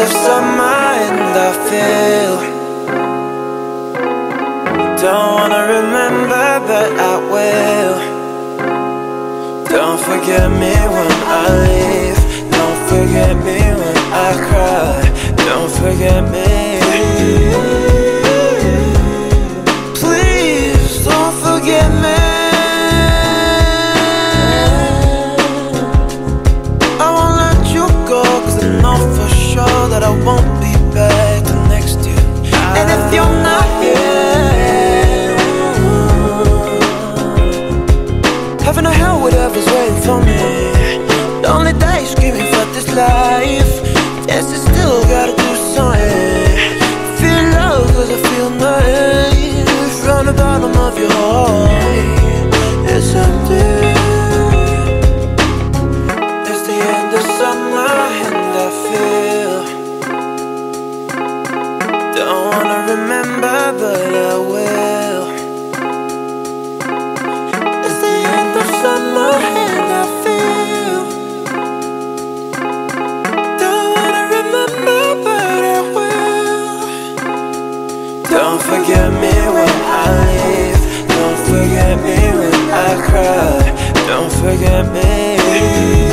of summer and I feel don't wanna remember, but I will. Don't forget me when I leave. Don't forget me when I cry. Don't forget me. Please don't forget me. I won't let you go, 'cause I know for sure that I won't be back next year. And if you're not here, heaven or hell, whatever's waiting for me. Lonely days screaming for this life. Yes, I still gotta do something. Feel love 'cause I feel nice. From the bottom of your heart, it's empty. It's the end of summer and I feel don't wanna remember, but I will. It's the end of summer and I feel don't wanna remember, but I will. Don't forget me when I leave. Don't forget me when I cry. Don't forget me.